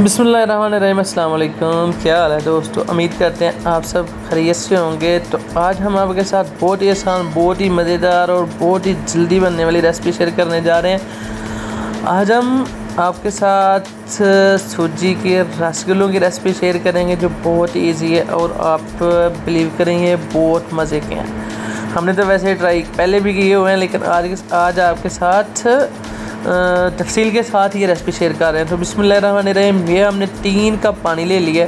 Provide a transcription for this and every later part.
बिस्मिल्लाहिर्रहमानिर्रहीम। अस्सलाम वालेकुम। क्या हाल है दोस्तों, उम्मीद करते हैं आप सब खैरियत से होंगे। तो आज हम आपके साथ बहुत ही आसान, बहुत ही मज़ेदार और बहुत ही जल्दी बनने वाली रेसिपी शेयर करने जा रहे हैं। आज हम आपके साथ सूजी के रसगुल्लों की रेसिपी शेयर करेंगे जो बहुत ही ईजी है और आप बिलीव करेंगे बहुत मज़े के हैं। हमने तो वैसे ट्राई पहले भी किए हुए हैं, लेकिन आज आपके साथ तफसील के साथ ये रेसिपी शेयर कर रहे हैं। तो बिस्मिल्लाहिर्रहमानिर्रहीम। ये हमने 3 कप पानी ले लिया।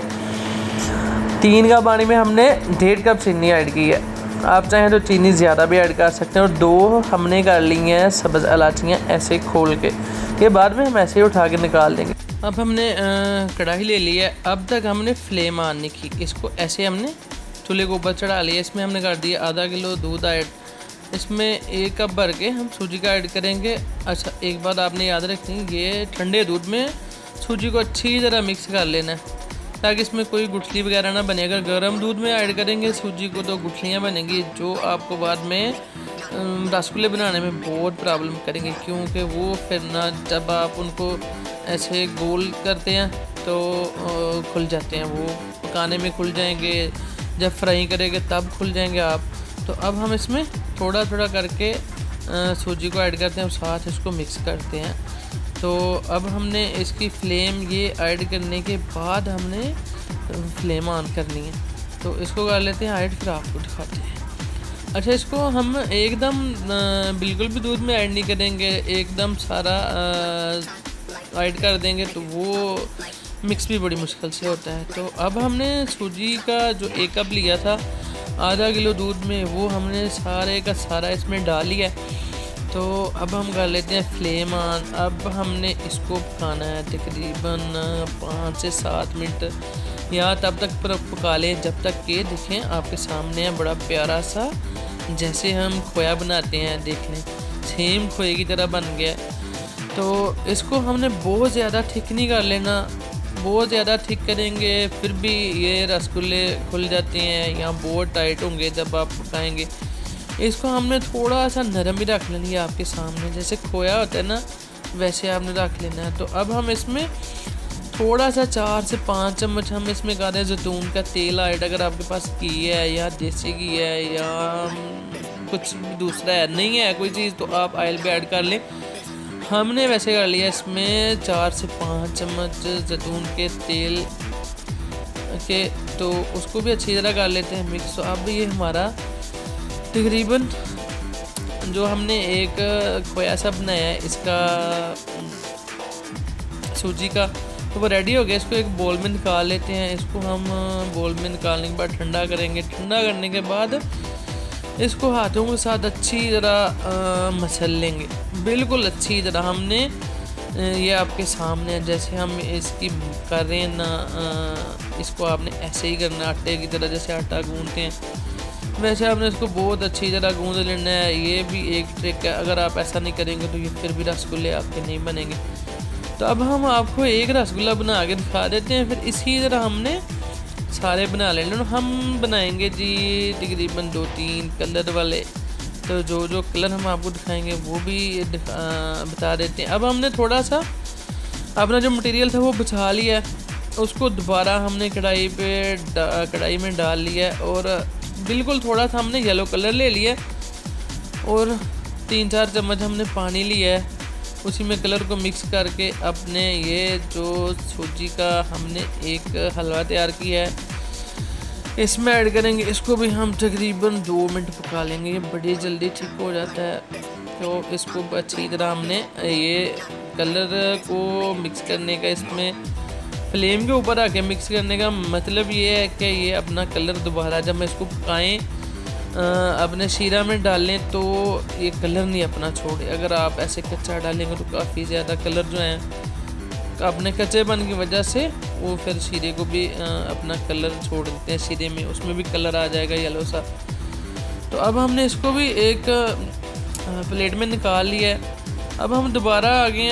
3 कप पानी में हमने 1.5 कप चीनी ऐड की है। आप चाहें तो चीनी ज़्यादा भी ऐड कर सकते हैं। और 2 हमने कर ली हैं सब्ज़ इलायचियाँ ऐसे खोल के, ये बाद में हम ऐसे ही उठा के निकाल देंगे। अब हमने कढ़ाई ले ली है। अब तक हमने फ्लेम ऑन नहीं की, इसको ऐसे हमने चूल्हे के ऊपर चढ़ा लिया। इसमें हमने कर दिया आधा किलो दूध ऐड। इसमें 1 कप भर के हम सूजी का ऐड करेंगे। अच्छा, एक बात आपने याद रखनी, ये ठंडे दूध में सूजी को अच्छी तरह मिक्स कर लेना है ताकि इसमें कोई गुठली वगैरह ना बने। अगर गर्म दूध में ऐड करेंगे सूजी को तो गुठलियाँ बनेंगी जो आपको बाद में रसगुल्ले बनाने में बहुत प्रॉब्लम करेंगे, क्योंकि वो फिर ना जब आप उनको ऐसे गोल करते हैं तो खुल जाते हैं। वो पकाने में खुल जाएंगे, जब फ्राई करेंगे तब खुल जाएंगे आप। तो अब हम इसमें थोड़ा थोड़ा करके सूजी को ऐड करते हैं और साथ इसको मिक्स करते हैं। तो अब हमने इसकी फ्लेम ये ऐड करने के बाद हमने फ्लेम ऑन करनी है। तो इसको कर लेते हैं ऐड, फिर आपको दिखाते हैं। अच्छा, इसको हम एकदम बिल्कुल भी दूध में ऐड नहीं करेंगे, एकदम सारा ऐड कर देंगे तो वो मिक्स भी बड़ी मुश्किल से होता है। तो अब हमने सूजी का जो 1 कप लिया था आधा किलो दूध में, वो हमने सारे का सारा इसमें डाल लिया। तो अब हम कर लेते हैं फ्लेम ऑन। अब हमने इसको पकाना है तकरीबन 5 से 7 मिनट या तब तक पका लें जब तक कि देखें आपके सामने है बड़ा प्यारा सा, जैसे हम खोया बनाते हैं, देख लें सेम खोए की तरह बन गया। तो इसको हमने बहुत ज़्यादा थिक नहीं कर लेना। बहुत ज़्यादा थिक करेंगे फिर भी ये रसगुल्ले खुल जाते हैं या बहुत टाइट होंगे जब आप पकाएंगे। इसको हमने थोड़ा सा नरम भी रख लेना है, आपके सामने जैसे खोया होता है ना वैसे आपने रख लेना है। तो अब हम इसमें थोड़ा सा 4 से 5 चम्मच हम इसमें कर रहे हैं जैतून का तेल ऐड। अगर आपके पास घी है या देसी घी है या कुछ दूसरा है, नहीं है कोई चीज़, तो आप ऑयल भी ऐड कर लें। हमने वैसे कर लिया इसमें 4 से 5 चम्मच जैतून के तेल के, तो उसको भी अच्छी तरह कर लेते हैं मिक्स। तो अब ये हमारा तकरीबन जो हमने एक खोया सा बनाया है इसका सूजी का, तो वो रेडी हो गया। इसको एक बोल में निकाल लेते हैं। इसको हम बोल में निकालने के बाद ठंडा करेंगे। ठंडा करने के बाद इसको हाथों के साथ अच्छी तरह मसल लेंगे, बिल्कुल अच्छी तरह। हमने ये आपके सामने जैसे हम इसकी कर रहे हैं ना, इसको आपने ऐसे ही करना आटे की तरह, जैसे आटा गूंदते हैं वैसे आपने इसको बहुत अच्छी तरह गूंद लेना है। ये भी एक ट्रिक है, अगर आप ऐसा नहीं करेंगे तो ये फिर भी रसगुल्ले आपके नहीं बनेंगे। तो अब हम आपको एक रसगुल्ला बना के दिखा देते हैं, फिर इसी तरह हमने सारे बना लेना। हम बनाएंगे जी तकरीबन 2-3 कलर वाले, तो जो जो कलर हम आपको दिखाएंगे वो भी बता देते हैं। अब हमने थोड़ा सा अपना जो मटेरियल था वो बचा लिया, उसको दोबारा हमने कढ़ाई में डाल लिया और बिल्कुल थोड़ा सा हमने येलो कलर ले लिया और 3-4 चम्मच हमने पानी लिया है। उसी में कलर को मिक्स करके अपने ये जो सूजी का हमने एक हलवा तैयार किया है इसमें ऐड करेंगे। इसको भी हम तकरीबन 2 मिनट पका लेंगे, ये बड़ी जल्दी ठीक हो जाता है। तो इसको अच्छी तरह हमने ये कलर को मिक्स करने का, इसमें फ्लेम के ऊपर आके मिक्स करने का मतलब ये है कि ये अपना कलर दोबारा जब हम इसको पकाएँ अपने शीरा में डालें तो ये कलर नहीं अपना छोड़े। अगर आप ऐसे कच्चा डालेंगे तो काफ़ी ज़्यादा कलर जो है अपने कच्चेपन की वजह से वो फिर शीरे को भी अपना कलर छोड़ देते हैं शीरे में, उसमें भी कलर आ जाएगा येलो सा। तो अब हमने इसको भी एक प्लेट में निकाल लिया है। अब हम दोबारा आगे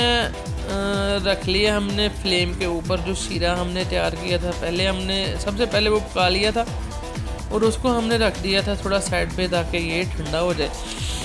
रख लिया हमने फ्लेम के ऊपर जो शीरा हमने तैयार किया था, पहले हमने सबसे पहले वो पका लिया था और उसको हमने रख दिया था थोड़ा साइड पे ताकि ये ठंडा हो जाए।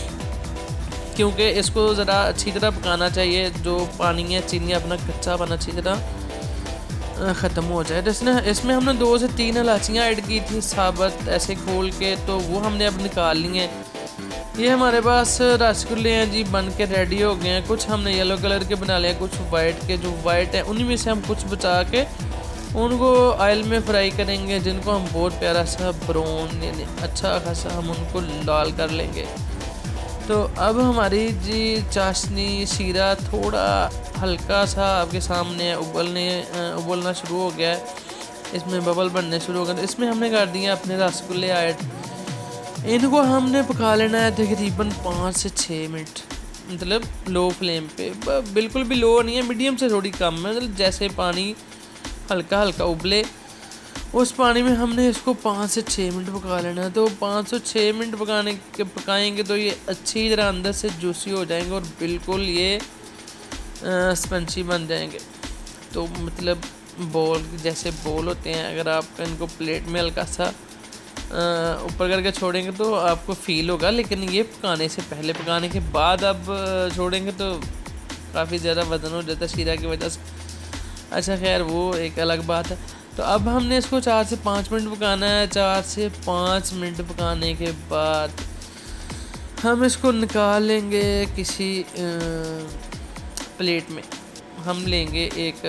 क्योंकि इसको ज़रा अच्छी तरह पकाना चाहिए। जो पानी है चीनी अपना कच्चा बना अच्छी तरह ख़त्म हो जाए। तो इसमें हमने 2 से 3 इलायचियाँ ऐड की थी साबुत ऐसे खोल के, तो वो हमने अब निकाल ली हैं। ये हमारे पास रसगुल्ले हैं जी, बन के रेडी हो गए हैं। कुछ हमने येलो कलर के बना लिए, कुछ वाइट के। जो वाइट है उन्हीं में से हम कुछ बचा के उनको ऑयल में फ्राई करेंगे, जिनको हम बहुत प्यारा सा ब्राउन यानी अच्छा खासा हम उनको लाल कर लेंगे। तो अब हमारी जी चाशनी शीरा थोड़ा हल्का सा आपके सामने उबलना शुरू हो गया है, इसमें बबल बनने शुरू हो गए। तो इसमें हमने कर दिए अपने रसगुल्ले ऐड। इनको हमने पका लेना है तकरीबन 5 से 6 मिनट, मतलब लो फ्लेम पे, बिल्कुल भी लो नहीं है, मीडियम से थोड़ी कम है। मतलब जैसे पानी हल्का हल्का उबले उस पानी में हमने इसको 5 से 6 मिनट पका लेना है। तो 5 से 6 मिनट पकाएंगे तो ये अच्छी तरह अंदर से जूसी हो जाएंगे और बिल्कुल ये स्पंची बन जाएंगे। तो मतलब बॉल जैसे बॉल होते हैं, अगर आप इनको प्लेट में हल्का सा ऊपर करके छोड़ेंगे तो आपको फील होगा, लेकिन ये पकाने से पहले, पकाने के बाद आप छोड़ेंगे तो काफ़ी ज़्यादा वज़न हो जाता है शीरा की वजह से। अच्छा खैर वो एक अलग बात है। तो अब हमने इसको 4 से 5 मिनट पकाना है। 4 से 5 मिनट पकाने के बाद हम इसको निकाल लेंगे किसी प्लेट में। हम लेंगे एक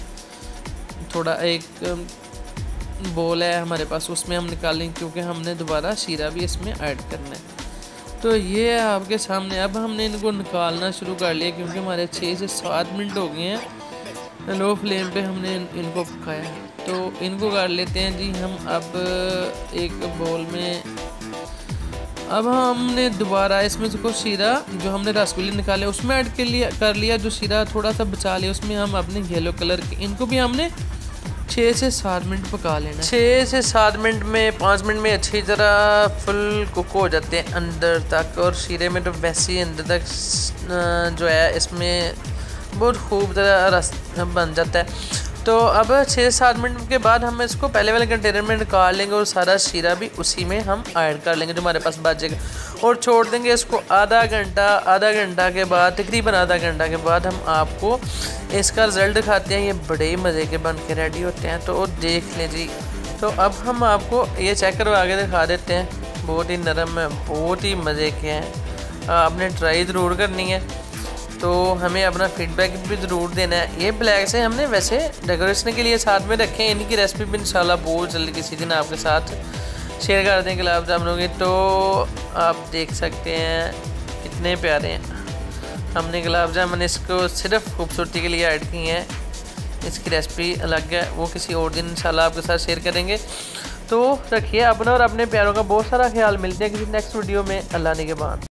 बोल है हमारे पास, उसमें हम निकालेंगे क्योंकि हमने दोबारा शीरा भी इसमें ऐड करना है। तो ये है आपके सामने। अब हमने इनको निकालना शुरू कर लिया क्योंकि हमारे 6 से 7 मिनट हो गए हैं लो फ्लेम पे हमने इनको पकाया है। तो इनको कर लेते हैं जी हम अब एक बोल में। अब हमने दोबारा इसमें से कुछ शीरा जो हमने रसगुल्ले निकाले उसमें ऐड कर लिया। जो शीरा थोड़ा सा बचा लिया उसमें हम अपने येलो कलर के, इनको भी हमने 6 से 7 मिनट पका लेना। 6 से 7 मिनट में 5 मिनट में अच्छी तरह फुल कुक हो जाते हैं अंदर तक, और शीरे में तो वैसे ही अंदर तक जो है इसमें बहुत खूब तरह रस बन जाता है। तो अब 6-7 मिनट के बाद हम इसको पहले वाले कंटेनर में निकाल लेंगे और सारा शीरा भी उसी में हम ऐड कर लेंगे जो हमारे पास बचेगा, और छोड़ देंगे इसको आधा घंटा के बाद, तकरीबन आधा घंटा के बाद हम आपको इसका रिज़ल्ट दिखाते हैं। ये बड़े मज़े के बन के रेडी होते हैं, तो देख लें जी। तो अब हम आपको ये चेक करवा के दिखा देते हैं। बहुत ही नरम है, बहुत ही मज़े के हैं। आपने ट्राई ज़रूर करनी है, तो हमें अपना फीडबैक भी ज़रूर देना है। ये ब्लैक से हमने वैसे डेकोरेशन के लिए साथ में रखे हैं, इनकी रेसिपी भी इंशाल्लाह बहुत जल्दी किसी दिन आपके साथ शेयर कर देंगे गुलाब जामुनों की। तो आप देख सकते हैं कितने प्यारे हैं। हमने गुलाब जामुन इसको सिर्फ खूबसूरती के लिए ऐड की हैं, इसकी रेसिपी अलग है, वो किसी और दिन इंशाल्लाह आपके साथ शेयर करेंगे। तो रखिए अपना और अपने प्यारों का बहुत सारा ख्याल। मिलते हैं किसी नेक्स्ट वीडियो में। अल्लाह ने के बाद।